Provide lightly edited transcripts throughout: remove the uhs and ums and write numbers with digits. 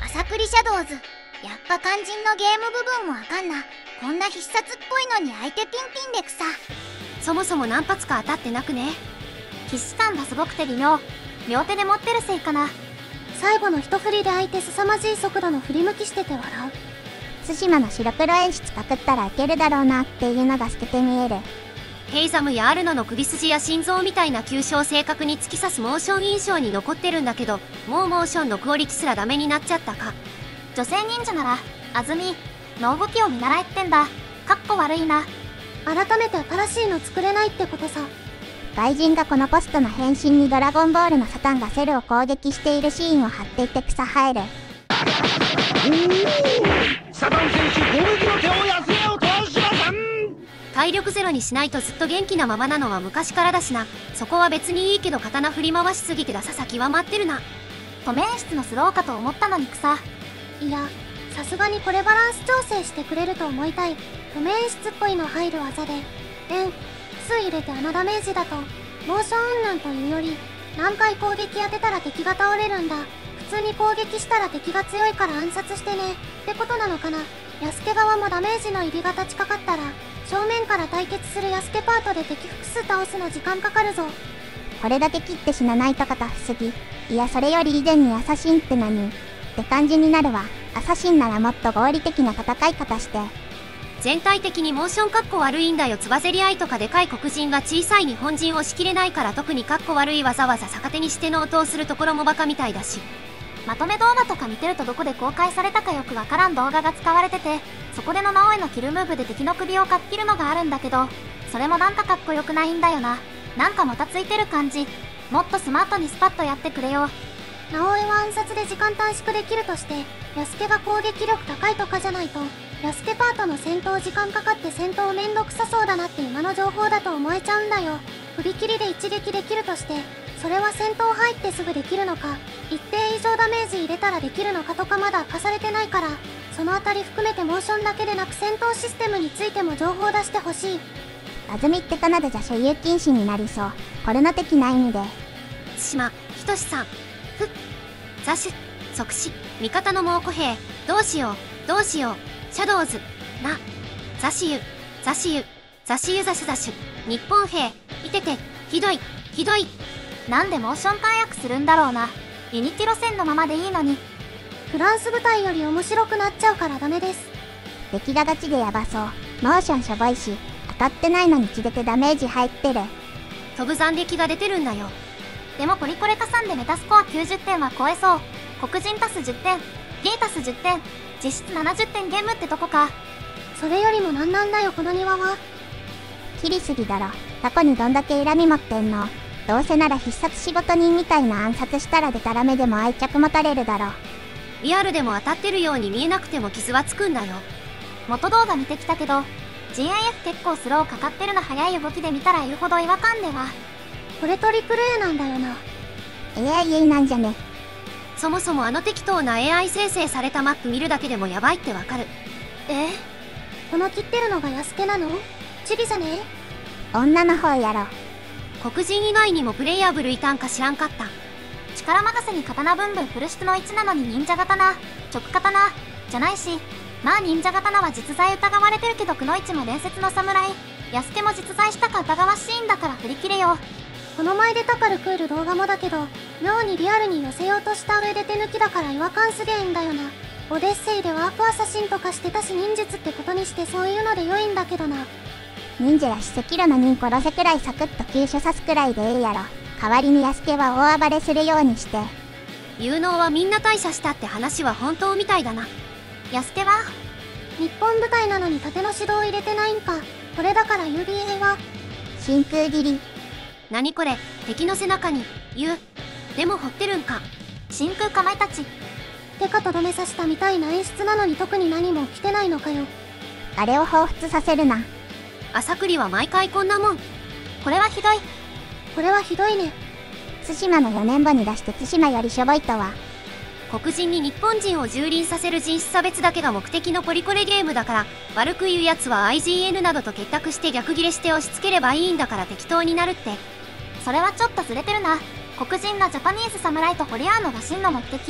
朝栗シャドウズ。やっぱ肝心のゲーム部分もあかんな。こんな必殺っぽいのに相手ピンピンでくさ。 そもそも何発か当たってなくね。騎士感がすごくて微妙。両手で持ってるせいかな。 最後の一振りで相手凄まじい速度の振り向きしてて笑う。 対馬の白黒演出パクったらいけるだろうなっていうのが透けて見える。 ヘイザムやアルノの首筋や心臓みたいな急所を正確に突き刺すモーション印象に残ってるんだけど、もうモーションのクオリティすらダメになっちゃったか。 女性忍者なら安住の動きを見習えってんだ。かっこ悪いな。改めて新しいの作れないってことさ。 外人がこのポストの変身にドラゴンボールのサタンがセルを攻撃しているシーンを貼っていて草生える。 サタン選手攻撃の手を休めようとはしません。 体力ゼロにしないとずっと元気なままなのは昔からだしな。そこは別にいいけど刀振り回しすぎてダサさ極まってるな。 止め演出のスローかと思ったのに草。いや、さすがにこれバランス調整してくれると思いたい。止め演出っぽいの入る技で数入れてあのダメージだとモーション云々というより何回攻撃当てたら敵が倒れるんだ。普通に攻撃したら敵が強いから暗殺してねってことなのかな。ヤスケ側もダメージの入りが立ちかかったら正面から対決するヤスケパートで敵複数倒すの時間かかるぞ。 これだけ切って死なないとかタフすぎ。いやそれより以前にアサシンって何って感じになるわ。アサシンならもっと合理的な戦い方して。 全体的にモーションかっこ悪いんだよ。つばぜり合いとかでかい黒人が小さい日本人をしきれないから、特にかっこ悪いわざわざ逆手にしての音をするところもバカみたいだし。 まとめ動画とか見てるとどこで公開されたかよくわからん動画が使われてて、そこでの直江のキルムーブで敵の首をかっ切るのがあるんだけど、それもなんかかっこよくないんだよな。なんかもたついてる感じ。もっとスマートにスパッとやってくれよ。直江は暗殺で時間短縮できるとして、ヤスケが攻撃力高いとかじゃないと、ヤスケパートの戦闘時間かかって戦闘めんどくさそうだなって今の情報だと思えちゃうんだよ。振り切りで一撃できるとして、それは戦闘入ってすぐできるのか、一定以上ダメージ入れたらできるのかとかまだ明かされてないから、そのあたり含めてモーションだけでなく戦闘システムについても情報出してほしい。 安住ってカナダじゃ所有禁止になりそう。コロナ的な意味で。 島ひとしさん、ザシュ即死味方の猛虎兵、どうしようどうしよう。シャドウズなザシユザシユザシユザシュザシュ日本兵いててひどいひどい。 なんでモーション短訳するんだろうな。ユニティ路線のままでいいのに。フランス部隊より面白くなっちゃうからダメです。 敵がガチでヤバそう。モーションしょぼいし、当たってないのに血出てダメージ入ってる。 飛ぶ斬撃が出てるんだよ。 でもポリコレ加算でメタスコア90点は超えそう。黒人足す10点、ゲイ足す10点、実質70点ゲームってとこか。それよりもなんなんだよこの庭は。 切りすぎだろ。タコにどんだけ恨み持ってんの。どうせなら必殺仕事人みたいな暗殺したらデタラメでも愛着持たれるだろ。 リアルでも当たってるように見えなくても傷はつくんだよ。 元動画見てきたけど GIF 結構スローかかってるの。速い動きで見たら言うほど違和感では。これトリプル A なんだよな。 AI なんじゃね。 そもそもあの適当な AI 生成されたマップ見るだけでもヤバいってわかる。 この切ってるのがヤスケなの？チビじゃね？ 女の方やろ。 黒人以外にもプレイヤブルいたんか知らんかった。 力任せに刀ブンブンフル出の1なのに忍者刀直刀じゃないし、まあ忍者刀は実在疑われてるけど、くのいちも伝説の侍、ヤスケも実在したか疑わしいんだから振り切れよ。この前出たパルクール動画もだけど、妙にリアルに寄せようとした上で手抜きだから違和感すげえんだよな。オデッセイでワープアサシンとかしてたし、忍術ってことにしてそういうので良いんだけどな。 忍者やし赤炉の忍殺せくらいサクッと急所刺すくらいでええやろ。代わりにヤスケは大暴れするようにして。 有能はみんな退社したって話は本当みたいだな。 ヤスケは日本部隊なのに盾の指導を入れてないんか。これだから UBA は真空斬り。 何これ、敵の背中に U でも掘ってるんか。 真空かまいたちてかとどめ刺したみたいな演出なのに特に何も来てないのかよ。 あれを彷彿させるな。 朝栗は毎回こんなもん。 これはひどい。これはひどいね。 対馬の4年後に出して対馬よりしょぼいとは。 黒人に日本人を蹂躙させる人種差別だけが目的のポリコレゲームだから、悪く言うやつは IGN などと結託して逆ギレして押し付ければいいんだから適当になるって。 それはちょっとずれてるな。黒人がジャパニーズ侍と掘り合うのが真の目的。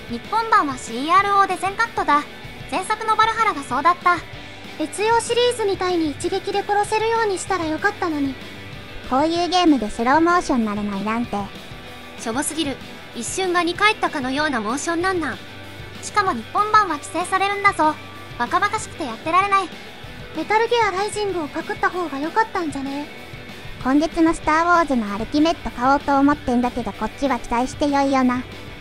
日本版は CRO で全カットだ。前作のバルハラがそうだった。 越用シリーズみたいに一撃で殺せるようにしたらよかったのに。 こういうゲームでスローモーションなるのいらんて。 しょぼすぎる。一瞬が2返ったかのようなモーションなんなん。 しかも日本版は規制されるんだぞ。バカバカしくてやってられない。 メタルギアライジングをパクった方が良かったんじゃね？ 今月のスターウォーズのアルティメット買おうと思ってんだけど、こっちは期待してよいよな。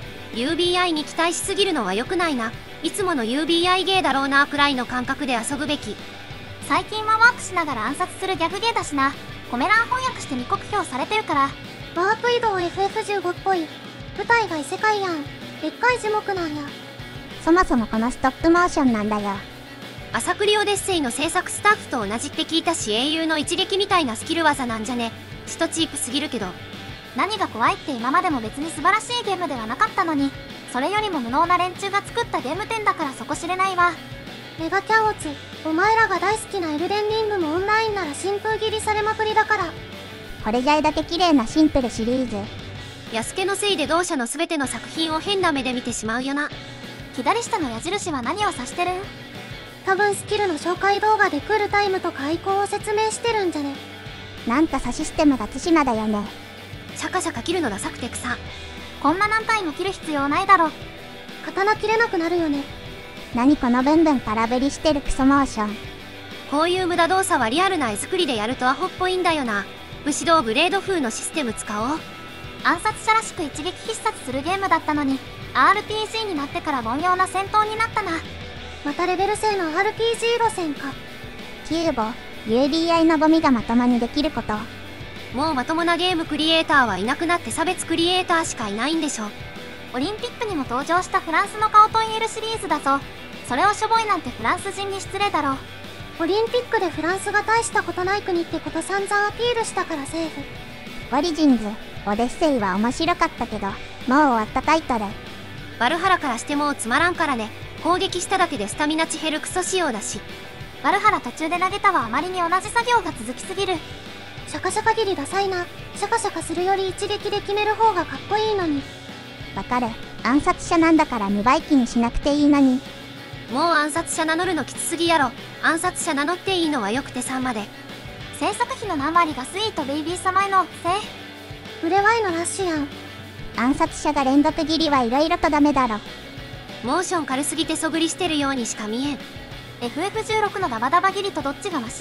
UBI に期待しすぎるのは良くないな。いつもの UBI ゲーだろうなくらいの感覚で遊ぶべき。 最近はワープしながら暗殺するギャグゲーだしな。コメ欄翻訳して2酷評されてるから。 ワープ移動 FF15 っぽい。舞台が異世界やん。でっかい樹木なんや。 そもそもこのストップモーションなんだよ。 アサクリオデッセイの制作スタッフと同じって聞いたし、英雄の一撃みたいなスキル技なんじゃね。ちとチープすぎるけど。 何が怖いって、今までも別に素晴らしいゲームではなかったのに、それよりも無能な連中が作ったゲーム展だから底知れないわ。 メガキャンオツ、お前らが大好きなエルデンリングもオンラインなら新風切りされまくりだから。 これじゃえだけ綺麗なシンプルシリーズ。 安家のせいで同社の全ての作品を変な目で見てしまうよな。 左下の矢印は何を指してるん？ 多分スキルの紹介動画でクールタイムとかアイコンを説明してるんじゃね。 なんか差システムが対馬だよね。 シャカシャカ切るのダサくて草。 こんな何回も切る必要ないだろ。 刀切れなくなるよね。 何このブンブン空振りしてるクソモーション。 こういう無駄動作はリアルな絵作りでやるとアホっぽいんだよな。武士道ブレード風のシステム使おう。 暗殺者らしく一撃必殺するゲームだったのに RPG になってから凡庸な戦闘になったな。 またレベル制の RPG 路線か。 キューボ、UBI のゴミがまともにできること。 もうまともなゲームクリエイターはいなくなって差別クリエイターしかいないんでしょ。 オリンピックにも登場したフランスの顔と言えるシリーズだぞ。それをしょぼいなんてフランス人に失礼だろ。 オリンピックでフランスが大したことない国ってこと散々アピールしたからセーフ。 オリジンズ、オデッセイは面白かったけど、もう終わったタイトル。 バルハラからしてもうつまらんからね。攻撃しただけでスタミナ値減るクソ仕様だし。 バルハラ途中で投げたはあまりに同じ作業が続きすぎる。 シャカシャカ切りダサいな。シャカシャカするより一撃で決める方がかっこいいのに。 わかる。暗殺者なんだから2倍機にしなくていいのに。 もう暗殺者名乗るのきつすぎやろ。暗殺者名乗っていいのはよくて3まで。 制作費の何割がスイートベイビー様へのせい。 ブレワイのラッシュやん。 暗殺者が連続切りはいろいろとダメだろ。 モーション軽すぎてそぐりしてるようにしか見えん。 FF16 のダバダバ切りとどっちがマシ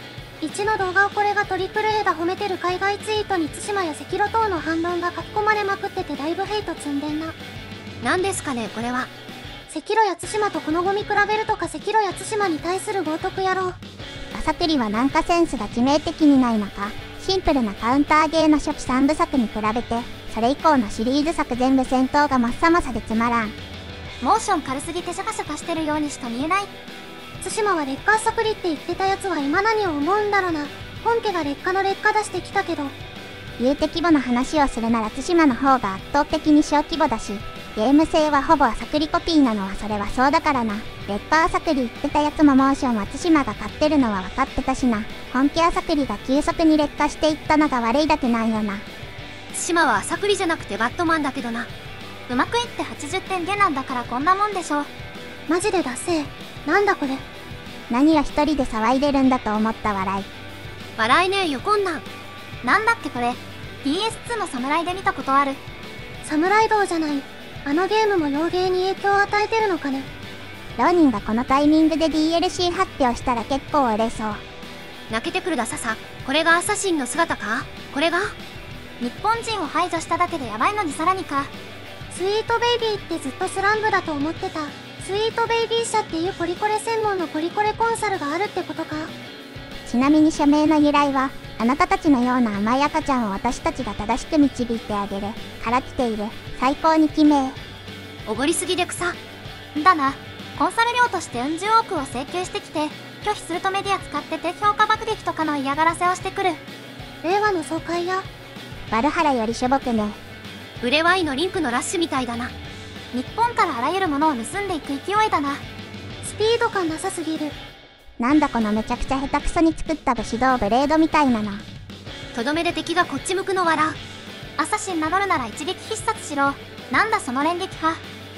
？1の動画をこれがトリプル A だ褒めてる海外ツイートに対馬や赤炉等の反論が書き込まれまくっててだいぶヘイト積んでんな。 なんですかねこれは。 赤炉や対馬とこのゴミ比べるとか赤炉や対馬に対する冒涜やろう。 朝栗はなんかセンスが致命的にないのか。シンプルなカウンターゲーの初期3部作に比べて、それ以降のシリーズ作全部戦闘が真っ青さでつまらん。 モーション軽すぎてシャカシャカしてるようにしか見えない。 対馬は劣化サクリって言ってたやつは今何を思うんだろな。本家が劣化の劣化出してきたけど。 言うて規模の話をするなら対馬の方が圧倒的に小規模だし、ゲーム性はほぼ朝栗コピーなのはそれはそうだからな。劣化朝栗言ってたやつもモーションは対馬が買ってるのは分かってたしな。本家朝栗が急速に劣化していったのが悪いだけなんよな。 対馬は朝栗じゃなくてバットマンだけどな。 うまくいって80点ゲなんだからこんなもんでしょ。 マジでダセー。なんだこれ。 何が一人で騒いでるんだと思った笑い。 笑えねえよこんなん。 なんだっけこれ。PS2 の侍で見たことある。 侍道じゃない。あのゲームも洋芸に影響を与えてるのかね。 浪人がこのタイミングで DLC 発表したら結構売れそう。 泣けてくるダサさ。これがアサシンの姿か？これが？ 日本人を排除しただけでやばいのにさらにか。 スイートベイビーってずっとスランブだと思ってた。スイートベイビー社っていうポリコレ専門のポリコレコンサルがあるってことか。 ちなみに社名の由来は、あなたたちのような甘い赤ちゃんを私たちが正しく導いてあげるから来ている。最高に奇妙。 おごりすぎで草。 だな。コンサル料としてうん十億を請求してきて、拒否するとメディア使って低評価爆撃とかの嫌がらせをしてくる。 令和の爽快や。 バルハラよりしょぼくね。 ブレワイのリンクのラッシュみたいだな。 日本からあらゆるものを盗んでいく勢いだな。 スピード感なさすぎる。 なんだこのめちゃくちゃ下手くそに作った武士道ブレードみたいなの。 とどめで敵がこっち向くの笑う。 アサシン名乗るなら一撃必殺しろ。なんだその連撃派。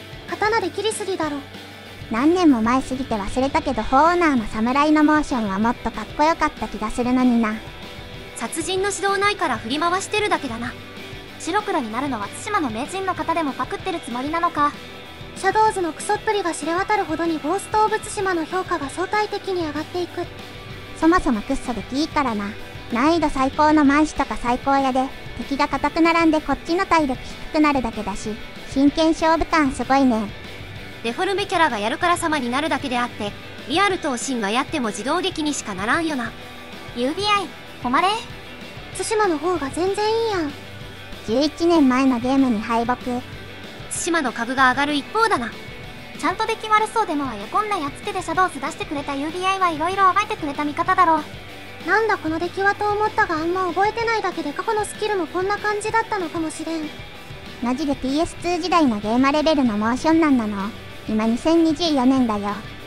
7で切りすぎだろ。 何年も前すぎて忘れたけど、フォーオーナーの侍のモーションはもっとかっこよかった気がするのにな。 殺人の指導ないから振り回してるだけだな。 白黒になるのは対馬の名人の方でもパクってるつもりなのか。 シャドウズのクソっぷりが知れ渡るほどにゴースト・オブ・ツシマの評価が相対的に上がっていく。 そもそもクッソできいいからな。難易度最高のマンシとか最高やで、敵が固く並んでこっちの体力低くなるだけだし、真剣勝負感すごいねん。 デフォルメキャラがやるから様になるだけであって、リアルとシンがやっても自動撃にしかならんよな。 UBI、誉れ。 対馬の方が全然いいやん。 11年前のゲームに敗北。 対馬の株が上がる一方だな。 ちゃんと出来悪そうでもあやこんなやっつけでシャドウズ出してくれた UBI はいろいろ暴いてくれた味方だろう。 なんだこの出来はと思ったが、あんま覚えてないだけで過去のスキルもこんな感じだったのかもしれん。 マジで PS2 時代のゲーマレベルのモーションなんなの。今2024年だよ。